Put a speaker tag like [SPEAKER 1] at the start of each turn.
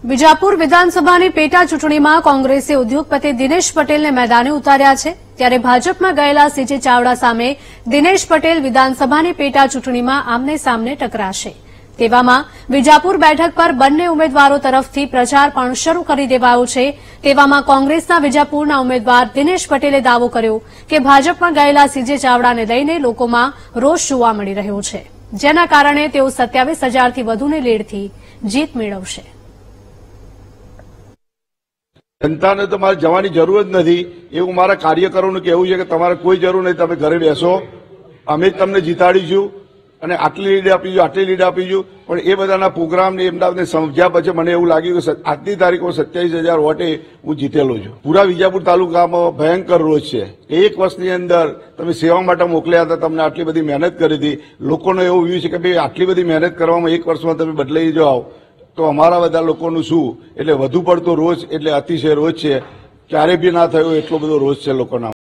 [SPEAKER 1] વિજાપુર વિધાનસભાની પેટા ચૂંટણીમાં કોંગ્રેસે ઉદ્યોગપતિ દિનેશ પટેલને મેદાને ઉતાર્યા છે, ત્યારે ભાજપમાં ગયેલા સીજે ચાવડા સામે દિનેશ પટેલ વિધાનસભાની પેટા ચૂંટણીમાં આમને સામને ટકરાશે। તેવામાં વિજાપુર બેઠક પર બંને ઉમેદવારો તરફથી પ્રચાર પણ શરૂ કરી દેવાયો છે। તેવામાં કોંગ્રેસના વિજાપુરના ઉમેદવાર દિનેશ પટેલે દાવો કર્યો કે ભાજપમાં ગયેલા સીજે ચાવડાને લઈને લોકોમાં રોષ જોવા મળી રહ્યો છે, જેના કારણે તેઓ 27,000થી વધુની લીડથી જીત મેળવશે।
[SPEAKER 2] जनता तो मारे जवानी जरूरत नहीं एवं मारा कार्यकरों कहूं है कि तमारे कोई जरूर नहीं, तमे घरे बेसो, अमे तमने जीताड़ीशुं अने आटली लीड आपीशुं आटली लीड आपीशुं। पण ए बधाना प्रोग्राम ने एमना बधने समझ्या पछी मने एवुं लाग्युं के आजनी तारीखे 27,000 वोटे हूँ जीतेलो छुं। पूरा विजापुर तालुकामां भयंकर रोष छे। एक वर्षनी अंदर तमे सेवा माटे मोकल्या हता, तमने आटली बधी मेहनत करी हती, लोकोनो एवुं व्यू छे के भाई आटली बधी मेहनत करवामां एक वर्षमां तमे बदलाई जाओ तो अमारा बधा लोकोनुं शुं। एटले वधु पड़तो रोष एटले अतिशय रोष छे, क्यारे बी ना थयो एटलो बधो रोष छे लोकोना।